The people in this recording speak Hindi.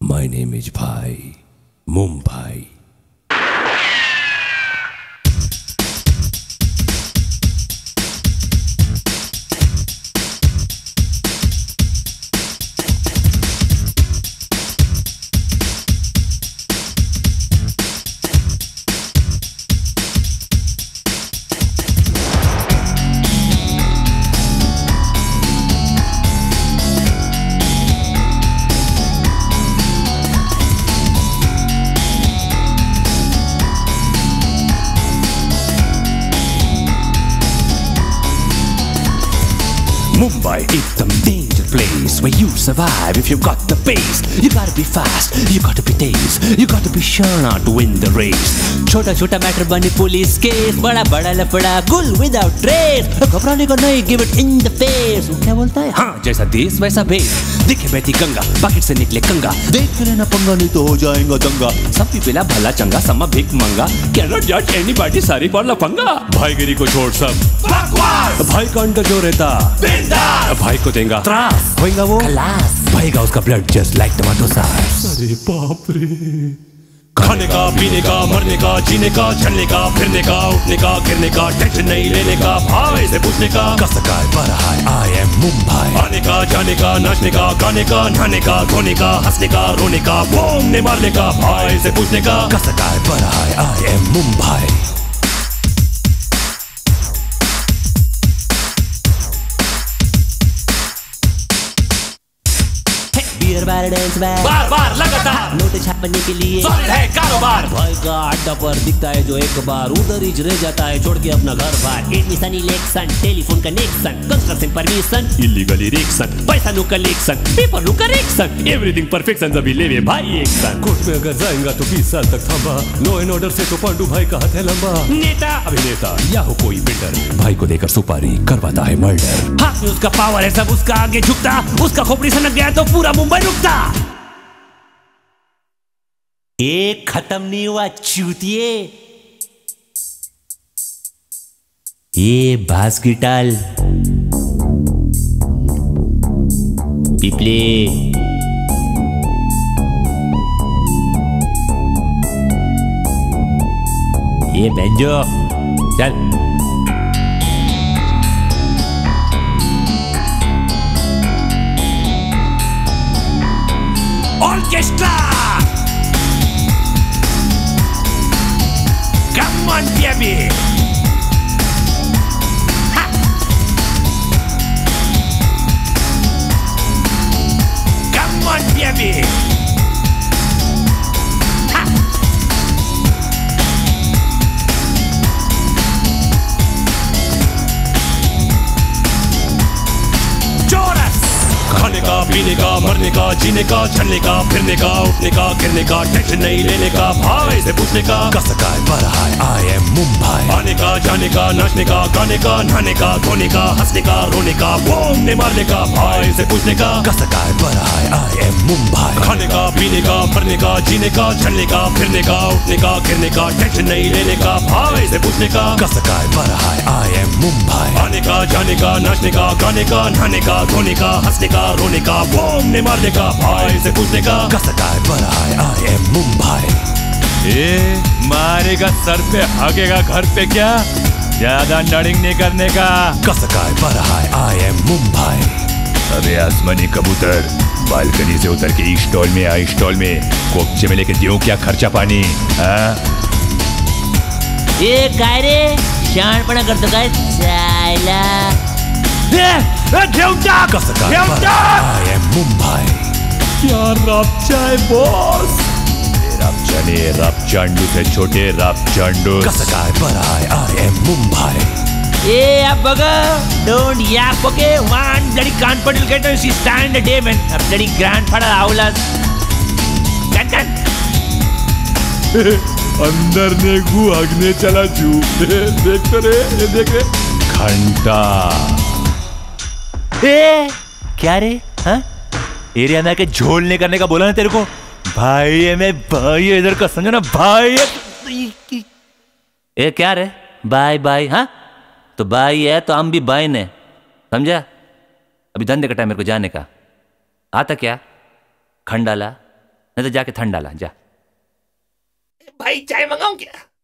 My name is Bhai, Mumbai. Mumbai is some danger place where you survive if you've got the pace. You gotta be fast, you gotta be tease, you gotta be sure not to win the race. छोटा छोटा मैटर बने पुलिस केस, बड़ा बड़ा लफड़ा गुल विदाउट ट्रेस. घबराने को नहीं, give it in the face. वो क्या बोलता है? हाँ, जैसा देश वैसा भेस. दिखे बहती गंगा, पॉकेट से निकले कंगा. देख लेना पंगा नहीं तो हो जाएगा दंगा. सब पीपेला भला चंगा, समा भीख मंगा. Cannot judge anybody, सारी पर लफंगा. भाईगिरी को छोड़ सब बकवास. भाई का अंडर जो रहता भाई को देगा त्रास, होएगा वो खलास. बहेगा उसका blood just like tomato sauce. अरे बाप रे. खाने का, पीने का, मरने का, जीने का, चलने का, फिरने का, उठने का, गिरने का, टेंशन नहीं लेने का, भाई से पूछने का. कसका है बड़ा है, I am Mumbai. आने का, जाने का, नाचने का, गाने का, नहाने का, धोने का, हंसने का, रोने का, घूमने मारने का, भाई से पूछने का. कसका है बड़ा है, I am Mumbai. बार बार लगातार नोट छापने के लिए है कारोबार. भाई का अड्डा पर दिखता है जो एक बार उधर ही रह जाता है छोड़ के अपना घर बार. Admission, election, telephone connection, construction permission, illegal erection, पैसा नु कलेक्शन, पेपर नु करेक्शन, एवरीथिंग परफेक्शन. सभी लेवे भाई एक सन. कोर्ट में अगर जाएगा तो 20 साल तक थांबा. लो एंड ऑर्डर से तो पांडू भाई का हाथ है लंबा. नेता, अभिनेता या हो कोई बिल्डर, भाई को देकर सुपारी करवाता है मर्डर. हाथ में उसका पावर है, सब उसका आगे झुकता. उसका खोपड़ी सनक गया तो पूरा मुंबई रुकता. एक खत्म नहीं हुआ चूतिए. ये बास की टाल पिपले. ये बेंजो चल. Orchestra, come on baby. Ha. Come on baby. Ha. Chorus. खाने का, पीने का, मरने का, जीने का, चलने का, फिरने का, उठने का, गिरने का, टेंशन नहीं लेने का, भाई से पूछने का. कसका है बड़ा है, I am Mumbai. आने का, जाने का, नाचने का, गाने का, नहाने का, धोने का, हंसने का, रोने का, घूमने मारने का, भाई से पूछने का. कसका है बड़ा है, I am Mumbai. खाने का, पीने का, मरने का, जीने का, चलने का, फिरने का, उठने का, गिरने का, टेंशन नहीं लेने का, भाई से पूछने का. कसका है बड़ा है, I am Mumbai. आने का, जाने का, नाचने का, गाने का, नहाने का, धोने का, हंसने का, रोने का, घूमने मारने का, भाई से पूछने का. कसका है बड़ा है, I am Mumbai. ये मारेगा सर पे, भागेगा घर पे, क्या ज्यादा नड़िंग नहीं करने का. कसका है बड़ा है, I am Mumbai. अबे आसमानी कबूतर, बालकनी से उतर के इस स्टॉल में आ, इस स्टॉल में कोपचे में लेके दियो क्या खर्चा पानी. ये काय रे शानपणा करतो काय चायला. कसका है बड़ा है, I am Mumbai. क्या रापचा है बॉस. रापचाने रापचांडू से छोटे रापचांडू. कसका है बड़ा है, I am Mumbai. ए अब बघा don't yak okay one bloody कान puddle get she stand day man. अब ब्लडी ग्रैंडफादर आउलास कन कन. अंदर ने गु आगने चला जू. देख तो रे, ये देख रे. घंटा. ए क्या रे, हाँ एरिया में आके झोल नहीं करने का बोला ना तेरे को. भाई है मैं, भाई है इधर का समझो ना, भाई है. ए क्या रे, बाय बाय. हाँ तो बाई है तो हम भी बाई ने, समझा. अभी धंधे का टाइम मेरे को जाने का. आता क्या खंडाला नहीं तो जाके ठंड डाला जा। भाई चाय मंगाऊं क्या?